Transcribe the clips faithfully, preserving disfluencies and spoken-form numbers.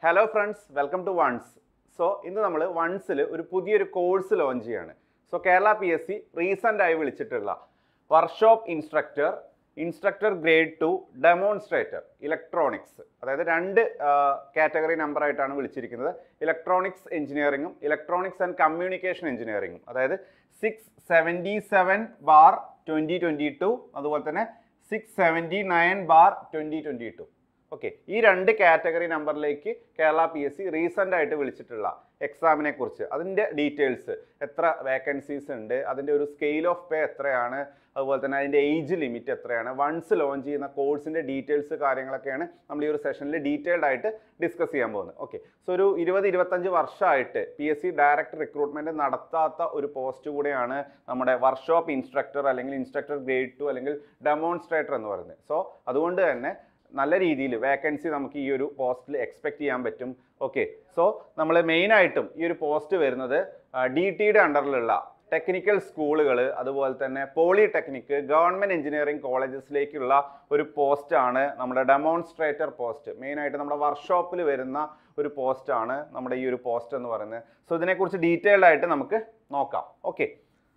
Hello friends, welcome to Once. So, ഇന്ന് നമ്മൾ വൺസിൽ ഒരു പുതിയൊരു കോഴ്സ് ലോഞ്ച് ചെയ്യാണ്. So Kerala P S C recent ആയി വിളിച്ചിട്ടുള്ള workshop instructor, instructor grade two, demonstrator electronics, അതായത് രണ്ട് കാറ്റഗറി നമ്പർ ആയിട്ടാണ് വിളിച്ചിരിക്കുന്നത്. ഇലക്ട്രോണിക്സ് എഞ്ചിനീയറിംഗും ഇലക്ട്രോണിക്സ് ആൻഡ് കമ്മ്യൂണിക്കേഷൻ എഞ്ചിനീയറിംഗും, അതായത് six seventy seven bar twenty twenty two, അതുപോലെ തന്നെ six seventy nine bar twenty twenty two. Okay, ഈ രണ്ട് കാറ്റഗറി നമ്പറിലേക്ക് Kerala P S C recent ആയിട്ട് വിളിച്ചിട്ടുള്ള എക്സാമിനെ കുറിച്ച്, അതിൻ്റെ ഡീറ്റെയിൽസ്, എത്ര വേക്കൻസീസ് ഉണ്ട്, അതിൻ്റെ ഒരു സ്കെയിൽ ഓഫ് പേ എത്രയാണ്, അതുപോലെ തന്നെ അതിൻ്റെ ഏജ് ലിമിറ്റ് എത്രയാണ്, വൺസ് ലോഞ്ച് ചെയ്യുന്ന കോഴ്സിൻ്റെ ഡീറ്റെയിൽസ് കാര്യങ്ങളൊക്കെയാണ് നമ്മൾ ഈ ഒരു സെഷനിൽ ഡീറ്റെയിൽഡ് ആയിട്ട് ഡിസ്കസ് ചെയ്യാൻ പോകുന്നത്. ഓക്കെ, സോ ഒരു ഇരുപത് ഇരുപത്തഞ്ച് വർഷമായിട്ട് P S C direct recruitment നടത്താത്ത ഒരു പോസ്റ്റ് കൂടെയാണ് നമ്മുടെ വർക്ക്ഷോപ്പ് ഇൻസ്ട്രക്ടർ അല്ലെങ്കിൽ ഇൻസ്ട്രക്ടർ ഗ്രേഡ് ടു അല്ലെങ്കിൽ ഡെമോൺസ്ട്രേറ്റർ എന്ന് പറയുന്നത്. സോ അതുകൊണ്ട് തന്നെ നല്ല രീതിയിൽ വേക്കൻസി നമുക്ക് ഈ ഒരു പോസ്റ്റിൽ എക്സ്പെക്ട് ചെയ്യാൻ പറ്റും. ഓക്കെ, സോ നമ്മൾ മെയിനായിട്ടും ഈ ഒരു പോസ്റ്റ് വരുന്നത് ഡി ടിയുടെ അണ്ടറിലുള്ള ടെക്നിക്കൽ സ്കൂളുകൾ, അതുപോലെ തന്നെ പോളിടെക്നിക്ക്, ഗവൺമെൻറ് എഞ്ചിനീയറിംഗ് കോളേജസിലേക്കുള്ള ഒരു പോസ്റ്റാണ് നമ്മുടെ ഡെമോൺസ്ട്രേറ്റർ പോസ്റ്റ്. മെയിനായിട്ട് നമ്മുടെ വർക്ക്ഷോപ്പിൽ വരുന്ന ഒരു പോസ്റ്റാണ് നമ്മുടെ ഈ ഒരു പോസ്റ്റ് എന്ന് പറയുന്നത്. സോ ഇതിനെക്കുറിച്ച് ഡീറ്റെയിൽഡ് ആയിട്ട് നമുക്ക് നോക്കാം. ഓക്കെ,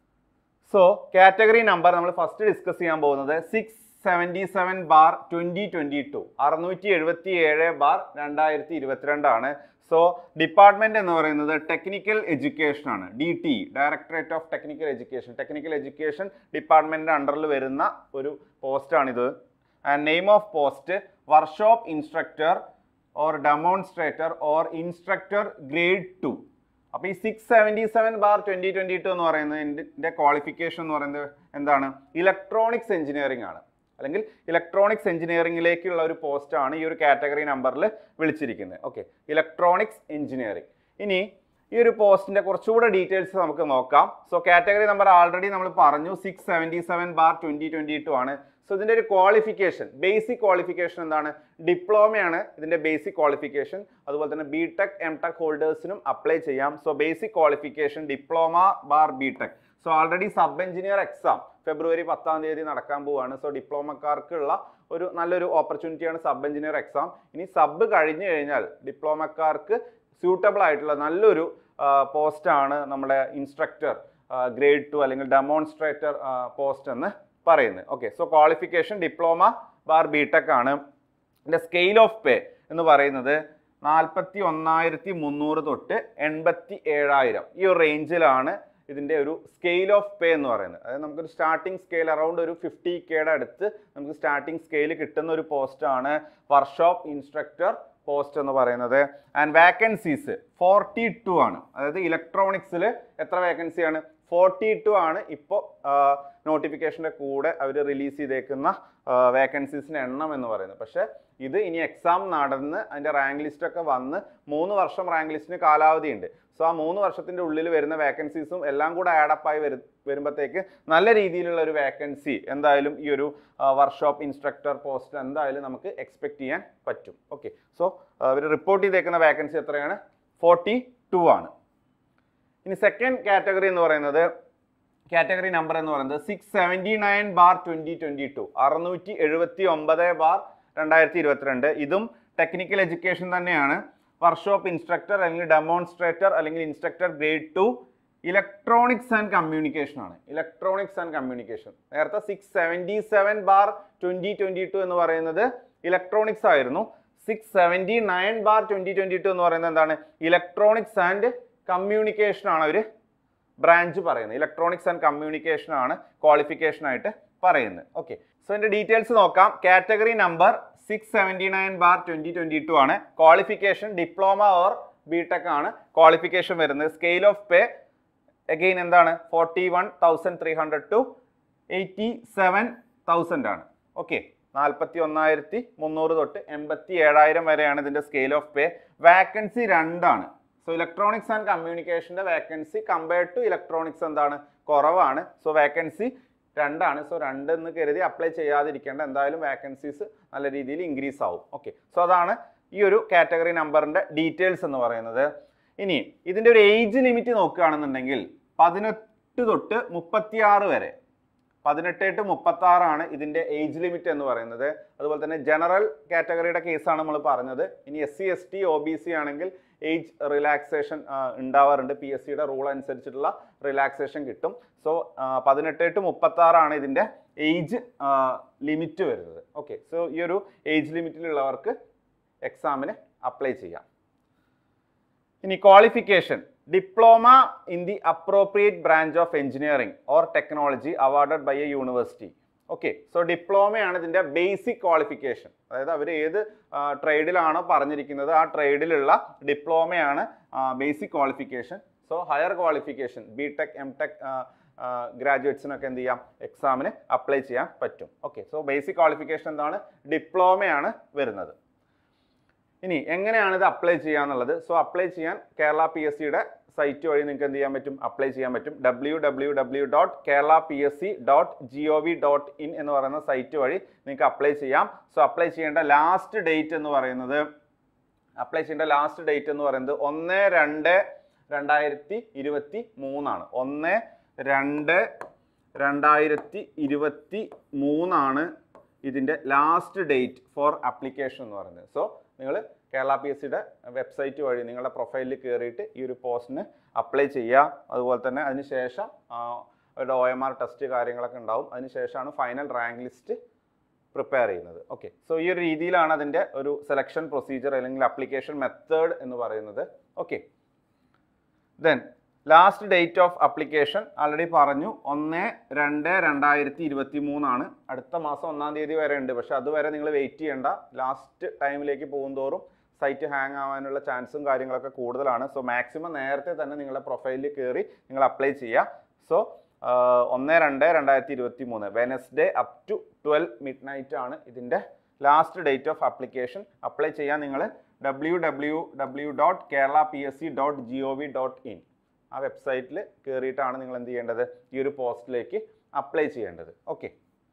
സോ കാറ്റഗറി നമ്പർ നമ്മൾ ഫസ്റ്റ് ഡിസ്കസ് ചെയ്യാൻ പോകുന്നത് six seventy seven bar twenty twenty two, അറുന്നൂറ്റി എഴുപത്തി ഏഴ് ബാർ രണ്ടായിരത്തി ഇരുപത്തിരണ്ടാണ്. സോ ഡിപ്പാർട്ട്മെൻറ്റ് എന്ന് പറയുന്നത് ടെക്നിക്കൽ എഡ്യൂക്കേഷൻ ആണ്, D T, directorate of technical education, technical education ഡിപ്പാർട്ട്മെൻറ്റിൻ്റെ അണ്ടറിൽ വരുന്ന ഒരു പോസ്റ്റാണിത്. And name of post workshop instructor or demonstrator or instructor grade two. അപ്പോൾ ഈ six seventy seven bar twenty twenty two എന്ന് പറയുന്നത് എൻ്റെ ക്വാളിഫിക്കേഷൻ എന്ന് പറയുന്നത് എന്താണ്? ഇലക്ട്രോണിക്സ് എഞ്ചിനീയറിംഗ് ആണ്, അല്ലെങ്കിൽ ഇലക്ട്രോണിക്സ് എഞ്ചിനീയറിംഗിലേക്കുള്ള ഒരു പോസ്റ്റാണ് ഈ ഒരു കാറ്റഗറി നമ്പറിൽ വിളിച്ചിരിക്കുന്നത്. Okay, electronics engineering. ഇനി ഈ ഒരു പോസ്റ്റിൻ്റെ കുറച്ചുകൂടെ ഡീറ്റെയിൽസ് നമുക്ക് നോക്കാം. സോ കാറ്റഗറി നമ്പർ ആൾറെഡി നമ്മൾ പറഞ്ഞു, six seventy seven bar twenty twenty two ആണ്. സോ ഇതിൻ്റെ ഒരു ക്വാളിഫിക്കേഷൻ, ബേസിക് ക്വാളിഫിക്കേഷൻ എന്താണ്? ഡിപ്ലോമയാണ് ഇതിൻ്റെ ബേസിക് ക്വാളിഫിക്കേഷൻ. അതുപോലെ തന്നെ ബി ടെക്, എം ടെക് ഹോൾഡേഴ്സിനും അപ്ലൈ ചെയ്യാം. So basic qualification diploma bar B tech. So already sub engineer exam ഫെബ്രുവരി പത്താം തീയതി നടക്കാൻ പോവുകയാണ്. സോ ഡിപ്ലോമക്കാർക്കുള്ള ഒരു നല്ലൊരു ഓപ്പർച്യൂണിറ്റിയാണ് സബ് എഞ്ചിനീയർ എക്സാം. ഇനി സബ് കഴിഞ്ഞു കഴിഞ്ഞാൽ ഡിപ്ലോമക്കാർക്ക് സ്യൂട്ടബിൾ ആയിട്ടുള്ള നല്ലൊരു പോസ്റ്റാണ് നമ്മുടെ ഇൻസ്ട്രക്ടർ ഗ്രേഡ് ടു അല്ലെങ്കിൽ ഡെമോൺസ്ട്രേറ്റർ പോസ്റ്റ് എന്ന് പറയുന്നത്. Okay, so qualification diploma bar B tech ആണ്. ഇതിൻ്റെ സ്കെയിൽ ഓഫ് പേ എന്ന് പറയുന്നത് നാൽപ്പത്തി ഒന്നായിരത്തി മുന്നൂറ് തൊട്ട് എൺപത്തി ഏഴായിരം ഈ ഒരു റേഞ്ചിലാണ് ഇതിൻ്റെ ഒരു സ്കെയിൽ ഓഫ് പേ എന്ന് പറയുന്നത്. അതായത് നമുക്കൊരു സ്റ്റാർട്ടിംഗ് സ്കെയിൽ അറൗണ്ട് ഒരു ഫിഫ്റ്റി കെയുടെ അടുത്ത് നമുക്ക് സ്റ്റാർട്ടിംഗ് സ്കെയിൽ കിട്ടുന്ന ഒരു പോസ്റ്റാണ് വർക്ക്ഷോപ്പ് ഇൻസ്ട്രക്ടർ പോസ്റ്റ് എന്ന് പറയുന്നത്. ആൻഡ് വാക്കൻസീസ് ഫോർട്ടി ടു ആണ്. അതായത് ഇലക്ട്രോണിക്സിൽ എത്ര വേക്കൻസിയാണ്? ഫോർട്ടി ടു ആണ് ഇപ്പോൾ നോട്ടിഫിക്കേഷൻ്റെ കൂടെ അവർ റിലീസ് ചെയ്തേക്കുന്ന വേക്കൻസീസിൻ്റെ എണ്ണം എന്ന് പറയുന്നത്. പക്ഷേ ഇത് ഇനി എക്സാം നടന്ന് അതിൻ്റെ റാങ്ക് ലിസ്റ്റൊക്കെ വന്ന് മൂന്ന് വർഷം റാങ്ക് ലിസ്റ്റിന് കാലാവധി ഉണ്ട്. സോ ആ മൂന്ന് വർഷത്തിൻ്റെ ഉള്ളിൽ വരുന്ന വേക്കൻസീസും എല്ലാം കൂടെ ആഡപ്പായി വരും വരുമ്പോഴത്തേക്ക് നല്ല രീതിയിലുള്ള ഒരു വേക്കൻസി എന്തായാലും ഈ ഒരു വർക്ക്ഷോപ്പ് ഇൻസ്ട്രക്ടർ പോസ്റ്റ് എന്തായാലും നമുക്ക് എക്സ്പെക്ട് ചെയ്യാൻ പറ്റും. ഓക്കെ, സോ അവർ റിപ്പോർട്ട് ചെയ്തേക്കുന്ന വേക്കൻസി എത്രയാണ്? ഫോർട്ടി ടു ആണ്. ഇനി സെക്കൻഡ് കാറ്റഗറി എന്ന് പറയുന്നത്, കാറ്റഗറി നമ്പർ എന്ന് പറയുന്നത് six seventy nine bar twenty twenty two, അറുന്നൂറ്റി എഴുപത്തി ഒമ്പത് ബാർ രണ്ടായിരത്തി ഇരുപത്തിരണ്ട്. ഇതും ടെക്നിക്കൽ എഡ്യൂക്കേഷൻ തന്നെയാണ്. വർക്ക്ഷോപ്പ് ഇൻസ്ട്രക്ടർ അല്ലെങ്കിൽ ഡെമോൺസ്ട്രേറ്റർ അല്ലെങ്കിൽ instructor grade two, electronics and communication ആണ്. Electronics and communication. നേരത്തെ six seventy seven bar twenty twenty two എന്ന് പറയുന്നത് ഇലക്ട്രോണിക്സ് ആയിരുന്നു. Six seventy nine bar twenty twenty two എന്ന് പറയുന്നത് എന്താണ്? ഇലക്ട്രോണിക്സ് ആൻഡ് കമ്മ്യൂണിക്കേഷൻ ആണ് ഒരു ബ്രാഞ്ച് പറയുന്നത്. ഇലക്ട്രോണിക്സ് ആൻഡ് കമ്മ്യൂണിക്കേഷൻ ആണ് ക്വാളിഫിക്കേഷൻ ആയിട്ട് പറയുന്നത്. ഓക്കെ, സോ ഇതിൻ്റെ ഡീറ്റെയിൽസ് നോക്കാം. Category number six seventy nine bar twenty twenty two ആണ്. Qualification diploma or B tech ആണ് ക്വാളിഫിക്കേഷൻ വരുന്നത്. സ്കെയിൽ ഓഫ് പേ അഗെയിൻ എന്താണ്? Forty one thousand three hundred two eighty seven thousand ആണ്. ഓക്കെ, നാൽപ്പത്തി ഒന്നായിരത്തി മുന്നൂറ് തൊട്ട് എൺപത്തി ഏഴായിരം വരെയാണ് ഇതിൻ്റെ സ്കെയിൽ ഓഫ് പേ. വാക്കൻസി രണ്ടാണ്. സോ ഇലക്ട്രോണിക്സ് ആൻഡ് കമ്മ്യൂണിക്കേഷൻ്റെ വാക്കൻസി കമ്പയർഡ് ടു ഇലക്ട്രോണിക്സ് എന്താണ്? കുറവാണ്. സോ വാക്കൻസി രണ്ടാണ്. സോ രണ്ട് എന്ന് കരുതി അപ്ലൈ ചെയ്യാതിരിക്കേണ്ട, എന്തായാലും വാക്കൻസീസ് നല്ല രീതിയിൽ ഇൻക്രീസ് ആവും. ഓക്കെ, സോ അതാണ് ഈ ഒരു കാറ്റഗറി നമ്പറിൻ്റെ ഡീറ്റെയിൽസ് എന്ന് പറയുന്നത്. ഇനി ഇതിൻ്റെ ഒരു ഏജ് ലിമിറ്റ് നോക്കുകയാണെന്നുണ്ടെങ്കിൽ പതിനെട്ട് തൊട്ട് മുപ്പത്തിയാറ് വരെ പതിനെട്ട് ടു മുപ്പത്തി ആറാണ് ഇതിൻ്റെ ഏജ് ലിമിറ്റ് എന്ന് പറയുന്നത്. അതുപോലെ തന്നെ ജനറൽ കാറ്റഗറിയുടെ കേസാണ് നമ്മൾ പറഞ്ഞത്. ഇനി S C S T O B C ആണെങ്കിൽ ഏജ് റിലാക്സേഷൻ ഉണ്ടാവാറുണ്ട്. പി എസ് സിയുടെ റൂൾ അനുസരിച്ചിട്ടുള്ള റിലാക്സേഷൻ കിട്ടും. സോ പതിനെട്ട് ടു മുപ്പത്തി ആറാണ് ഇതിൻ്റെ ഏജ് ലിമിറ്റ് വരുന്നത്. ഓക്കെ, സോ ഈ ഒരു ഏജ് ലിമിറ്റിലുള്ളവർക്ക് എക്സാമിന് അപ്ലൈ ചെയ്യാം. ഇനി qualification, diploma in the appropriate branch of engineering or technology awarded by a university. Okay, so ഡിപ്ലോമയാണ് ഇതിൻ്റെ ബേസിക് ക്വാളിഫിക്കേഷൻ. അതായത് അവർ ഏത് ട്രേഡിലാണോ പറഞ്ഞിരിക്കുന്നത് ആ ട്രേഡിലുള്ള ഡിപ്ലോമയാണ് basic qualification. So higher qualification B tech M tech ഗ്രാജുവേറ്റ്സിനൊക്കെ എന്ത് ചെയ്യാം, എക്സാമിന് അപ്ലൈ ചെയ്യാൻ പറ്റും. ഓക്കെ, സോ ബേസിക് ക്വാളിഫിക്കേഷൻ എന്താണ്, ഡിപ്ലോമയാണ് വരുന്നത്. ഇനി എങ്ങനെയാണ് ഇത് അപ്ലൈ ചെയ്യുക എന്നുള്ളത്. സോ അപ്ലൈ ചെയ്യാൻ കേരള പി എസ് സിയുടെ സൈറ്റ് വഴി നിങ്ങൾക്ക് എന്ത് ചെയ്യാൻ പറ്റും, അപ്ലൈ ചെയ്യാൻ പറ്റും. W W W dot Kerala P S C dot G O V dot in എന്ന് പറയുന്ന സൈറ്റ് വഴി നിങ്ങൾക്ക് അപ്ലൈ ചെയ്യാം. സോ അപ്ലൈ ചെയ്യേണ്ട ലാസ്റ്റ് ഡേറ്റ് എന്ന് പറയുന്നത് അപ്ലൈ ചെയ്യേണ്ട ലാസ്റ്റ് ഡേറ്റ് എന്ന് പറയുന്നത് ഒന്ന് രണ്ട് രണ്ടായിരത്തി ഇരുപത്തി മൂന്നാണ്. ഒന്ന് രണ്ട് രണ്ടായിരത്തി ഇരുപത്തി മൂന്നാണ് ഇതിൻ്റെ ലാസ്റ്റ് ഡേറ്റ് ഫോർ ആപ്ലിക്കേഷൻ എന്ന് പറയുന്നത്. സോ നിങ്ങൾ കേരള പി എസ് സിയുടെ വെബ്സൈറ്റ് വഴി നിങ്ങളുടെ പ്രൊഫൈലിൽ കയറിയിട്ട് ഈ ഒരു പോസ്റ്റിന് അപ്ലൈ ചെയ്യുക. അതുപോലെ തന്നെ അതിന് ശേഷം ഒരു ഒ എം ആർ ടെസ്റ്റ് കാര്യങ്ങളൊക്കെ ഉണ്ടാവും. അതിന് ശേഷമാണ് ഫൈനൽ റാങ്ക് ലിസ്റ്റ് പ്രിപ്പയർ ചെയ്യുന്നത്. ഓക്കെ, സോ ഈ ഒരു രീതിയിലാണ് അതിൻ്റെ ഒരു സെലക്ഷൻ പ്രൊസീജിയർ അല്ലെങ്കിൽ അപ്ലിക്കേഷൻ മെത്തേഡ് എന്ന് പറയുന്നത്. Okay, then last date of application already പറഞ്ഞു, ഒന്ന് രണ്ട് രണ്ടായിരത്തി ഇരുപത്തി മൂന്നാണ്. അടുത്ത മാസം ഒന്നാം തീയതി വരെ ഉണ്ട്. പക്ഷെ അതുവരെ നിങ്ങൾ വെയിറ്റ് ചെയ്യേണ്ട. ലാസ്റ്റ് ടൈമിലേക്ക് പോകുന്തോറും സൈറ്റ് ഹാങ് ആവാനുള്ള ചാൻസും കാര്യങ്ങളൊക്കെ കൂടുതലാണ്. സോ മാക്സിമം നേരത്തെ തന്നെ നിങ്ങളുടെ പ്രൊഫൈലിൽ കയറി നിങ്ങൾ അപ്ലൈ ചെയ്യുക. സോ ഒന്ന് രണ്ട് രണ്ടായിരത്തി ഇരുപത്തി മൂന്ന് Wednesday up to twelve midnight ആണ് ഇതിൻ്റെ last date of application. Apply ചെയ്യാൻ നിങ്ങൾ W W W dot Kerala P S C dot G O V dot in ആ വെബ്സൈറ്റിൽ കയറിയിട്ടാണ് നിങ്ങൾ എന്ത് ചെയ്യേണ്ടത്, ഈ ഒരു പോസ്റ്റിലേക്ക് അപ്ലൈ ചെയ്യേണ്ടത്. ഓക്കെ,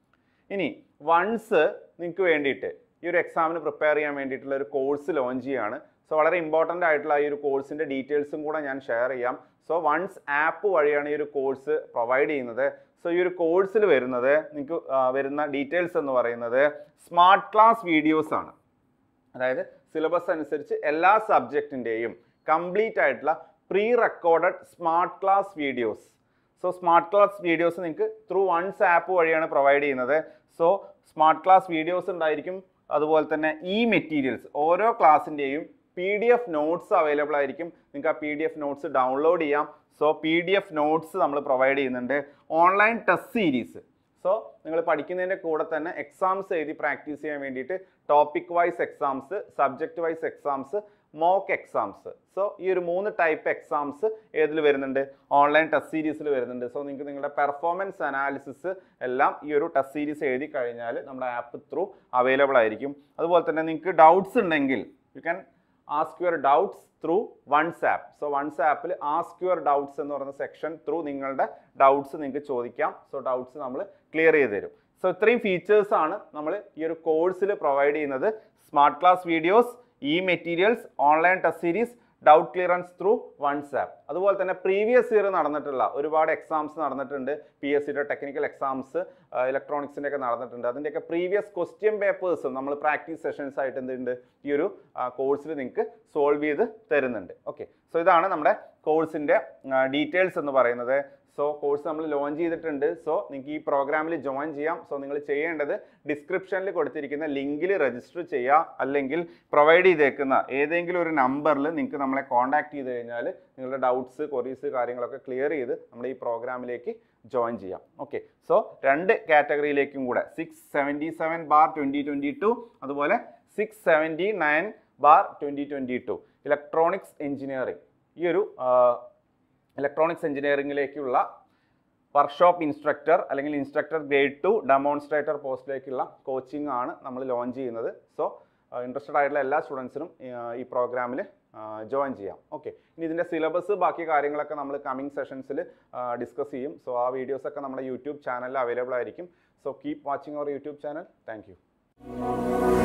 ഇനി വൺസ് നിങ്ങൾക്ക് വേണ്ടിയിട്ട് ഈ ഒരു എക്സാമിന് പ്രിപ്പയർ ചെയ്യാൻ വേണ്ടിയിട്ടുള്ള ഒരു കോഴ്സ് ലോഞ്ച് ചെയ്യുകയാണ്. സോ വളരെ ഇമ്പോർട്ടൻ്റ് ആയിട്ടുള്ള ഈ ഒരു കോഴ്സിൻ്റെ ഡീറ്റെയിൽസും കൂടെ ഞാൻ ഷെയർ ചെയ്യാം. സോ വൺസ് ആപ്പ് വഴിയാണ് ഈ ഒരു കോഴ്സ് പ്രൊവൈഡ് ചെയ്യുന്നത്. സോ ഈ ഒരു കോഴ്സിൽ വരുന്നത് നിങ്ങൾക്ക് വരുന്ന ഡീറ്റെയിൽസ് എന്ന് പറയുന്നത് സ്മാർട്ട് ക്ലാസ് വീഡിയോസ് ആണ്. അതായത് സിലബസ് അനുസരിച്ച് എല്ലാ സബ്ജക്റ്റിൻ്റെയും കംപ്ലീറ്റ് ആയിട്ടുള്ള pre recorded smart class videos. So smart class videos നിങ്ങൾക്ക് ത്രൂ വൺസ് ആപ്പ് വഴിയാണ് പ്രൊവൈഡ് ചെയ്യുന്നത്. സോ സ്മാർട്ട് ക്ലാസ് വീഡിയോസ് ഉണ്ടായിരിക്കും. അതുപോലെ തന്നെ ഈ മെറ്റീരിയൽസ് ഓരോ ക്ലാസ്സിൻ്റെയും P D F notes available ആയിരിക്കും. നിങ്ങൾക്ക് ആ P D F notes download ചെയ്യാം. So P D F notes നമ്മൾ പ്രൊവൈഡ് ചെയ്യുന്നുണ്ട്. Online test series. സോ നിങ്ങൾ പഠിക്കുന്നതിൻ്റെ കൂടെ തന്നെ എക്സാംസ് എഴുതി പ്രാക്ടീസ് ചെയ്യാൻ വേണ്ടിയിട്ട് topic wise exams, subject wise exams, mock exams. So ഈ ഒരു മൂന്ന് ടൈപ്പ് എക്സാംസ് ഏതിൽ വരുന്നുണ്ട്, ഓൺലൈൻ ടെസ്റ്റ് സീരീസിൽ വരുന്നുണ്ട്. സോ നിങ്ങൾക്ക് നിങ്ങളുടെ പെർഫോമൻസ് അനാലിസിസ് എല്ലാം ഈ ഒരു ടെസ്റ്റ് സീരീസ് എഴുതി കഴിഞ്ഞാൽ നമ്മുടെ ആപ്പ് ത്രൂ അവൈലബിൾ ആയിരിക്കും. അതുപോലെ തന്നെ നിങ്ങൾക്ക് ഡൗട്ട്സ് ഉണ്ടെങ്കിൽ you can ask your doubts through Ones app. So Ones ആപ്പിൽ ആസ്ക് യുവർ ഡൗട്ട്സ് എന്ന് പറയുന്ന സെക്ഷൻ ത്രൂ നിങ്ങളുടെ ഡൗട്ട്സ് നിങ്ങൾക്ക് ചോദിക്കാം. സോ ഡൗട്ട്സ് നമ്മൾ ക്ലിയർ ചെയ്ത് തരും. സോ ഇത്രയും ഫീച്ചേഴ്സ് ആണ് നമ്മൾ ഈ ഒരു കോഴ്സിൽ പ്രൊവൈഡ് ചെയ്യുന്നത്. Smart class videos, e materials, online test series, doubt clearance through Ones app. അതുപോലെ തന്നെ പ്രീവിയസ് ഇയർ നടന്നിട്ടുള്ള ഒരുപാട് എക്സാംസ് നടന്നിട്ടുണ്ട്. പി എസ് സിയുടെ ടെക്നിക്കൽ എക്സാംസ്, ഇലക്ട്രോണിക്സിൻ്റെ ഒക്കെ നടന്നിട്ടുണ്ട്. അതിൻ്റെയൊക്കെ പ്രീവിയസ് ക്വസ്റ്റ്യൻ പേപ്പേഴ്സും നമ്മൾ പ്രാക്ടീസ് സെഷൻസ് ആയിട്ട് എന്തുണ്ട് ഈ ഒരു കോഴ്സിൽ നിങ്ങൾക്ക് സോൾവ് ചെയ്ത് തരുന്നുണ്ട്. ഓക്കെ, സോ ഇതാണ് നമ്മുടെ കോഴ്സിൻ്റെ ഡീറ്റെയിൽസ് എന്ന് പറയുന്നത്. സോ കോഴ്സ് നമ്മൾ ലോഞ്ച് ചെയ്തിട്ടുണ്ട്. സോ നിങ്ങൾക്ക് ഈ പ്രോഗ്രാമിൽ ജോയിൻ ചെയ്യാം. സോ നിങ്ങൾ ചെയ്യേണ്ടത് ഡിസ്ക്രിപ്ഷനിൽ കൊടുത്തിരിക്കുന്ന ലിങ്കിൽ രജിസ്റ്റർ ചെയ്യുക. അല്ലെങ്കിൽ പ്രൊവൈഡ് ചെയ്തേക്കുന്ന ഏതെങ്കിലും ഒരു നമ്പറിൽ നിങ്ങൾക്ക് നമ്മളെ കോൺടാക്ട് ചെയ്ത് കഴിഞ്ഞാൽ നിങ്ങളുടെ ഡൗട്ട്സ്, ക്വറീസ് കാര്യങ്ങളൊക്കെ ക്ലിയർ ചെയ്ത് നമ്മുടെ ഈ പ്രോഗ്രാമിലേക്ക് ജോയിൻ ചെയ്യാം. ഓക്കെ, സോ രണ്ട് കാറ്റഗറിയിലേക്കും കൂടെ six seventy seven bar twenty twenty two അതുപോലെ six seventy nine bar twenty twenty two electronics engineering, ഈ ഒരു ഇലക്ട്രോണിക്സ് എഞ്ചിനീയറിംഗിലേക്കുള്ള വർക്ക്ഷോപ്പ് ഇൻസ്ട്രക്ടർ അല്ലെങ്കിൽ ഇൻസ്ട്രക്ടർ ഗ്രേഡ് ടു ഡെമോൺസ്ട്രേറ്റർ പോസ്റ്റിലേക്കുള്ള കോച്ചിങ് ആണ് നമ്മൾ ലോഞ്ച് ചെയ്യുന്നത്. സോ ഇൻട്രസ്റ്റഡ് ആയിട്ടുള്ള എല്ലാ സ്റ്റുഡൻസിനും ഈ പ്രോഗ്രാമിൽ ജോയിൻ ചെയ്യാം. ഓക്കെ, ഇനി ഇതിൻ്റെ സിലബസ് ബാക്കി കാര്യങ്ങളൊക്കെ നമ്മൾ കമ്മിങ് സെഷൻസിൽ ഡിസ്കസ് ചെയ്യും. സോ ആ വീഡിയോസൊക്കെ നമ്മുടെ യൂട്യൂബ് ചാനലിൽ അവൈലബിൾ ആയിരിക്കും. So keep watching our YouTube channel. Thank U.